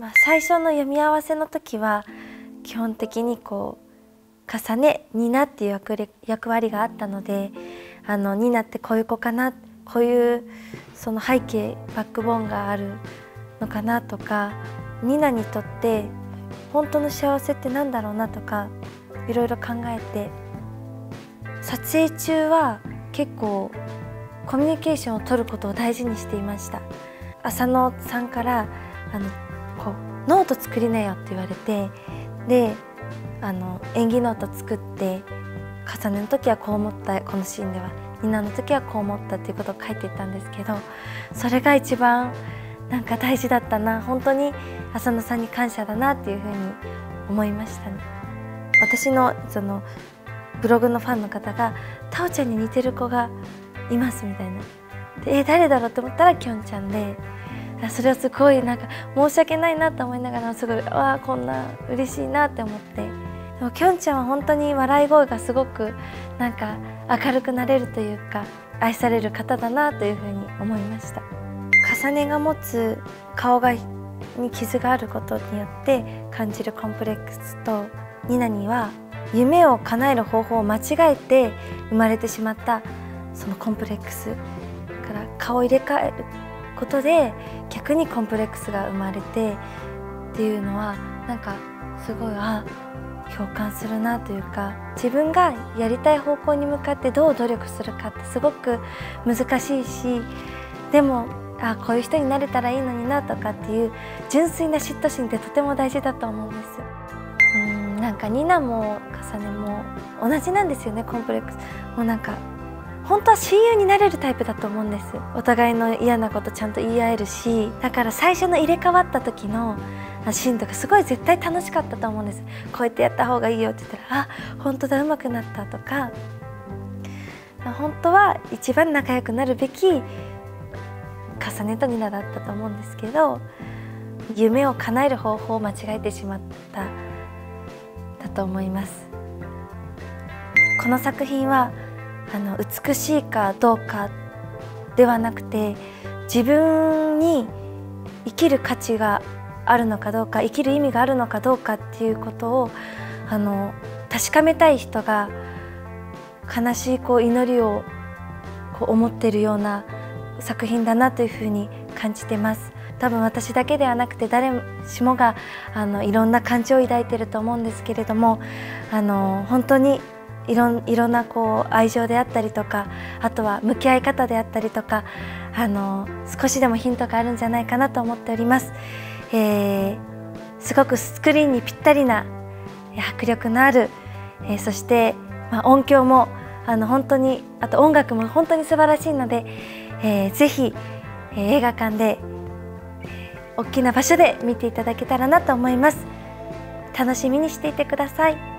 最初の読み合わせの時は基本的にこう重ねニナっていう役割があったので、ニナってこういう子かな、こういうその背景バックボーンがあるのかなとか、ニナにとって本当の幸せってなんだろうなとかいろいろ考えて、撮影中は結構コミュニケーションを取ることを大事にしていました。浅野さんからこうノート作りなよって言われて、で演技ノート作って、重ねの時はこう思った、このシーンではニナの時はこう思ったっていうことを書いていったんですけど、それが一番なんか大事だったな、本当に浅野さんに感謝だなっていうふうに思いましたね。私のそのブログのファンの方が「タオちゃんに似てる子がいます」みたいなで、誰だろうと思ったらきょんちゃんで、それはすごいなんか申し訳ないなと思いながら、すごいわあこんな嬉しいなって思って。でもきょんちゃんは本当に笑い声がすごくなんか明るくなれるというか、愛される方だなというふうに思いました。重ねが持つ顔に傷があることによって感じるコンプレックスと、ニナには夢を叶える方法を間違えて生まれてしまったそのコンプレックスから顔を入れ替えることで逆にコンプレックスが生まれてっていうのは、なんかすごい共感するなというか、自分がやりたい方向に向かってどう努力するかってすごく難しいし、でもこういう人になれたらいいのになとかっていう純粋な嫉妬心ってとても大事だと思うんです。なんかニナも重ねも同じなんですよね、コンプレックス。もうなんか本当は親友になれるタイプだと思うんです。お互いの嫌なことちゃんと言い合えるし、だから最初の入れ替わった時のシーンとかすごい絶対楽しかったと思うんです。こうやってやった方がいいよって言ったら本当だ上手くなったとか、本当は一番仲良くなるべき重ねとニナだったと思うんですけど、夢を叶える方法を間違えてしまっただと思います。この作品は美しいかどうかではなくて、自分に生きる価値があるのかどうか、生きる意味があるのかどうかっていうことを確かめたい人が悲しい祈りを思っているような作品だなというふうに感じてます。多分私だけではなくて誰しもがいろんな感情を抱いていると思うんですけれども、本当にいろんな愛情であったりとか、あとは向き合い方であったりとか、少しでもヒントがあるんじゃないかなと思っております。すごくスクリーンにぴったりな迫力のある、そして、音響も本当に、あと音楽も本当に素晴らしいので、ぜひ、映画館で、大きな場所で見ていただけたらなと思います。楽しみにしていてください。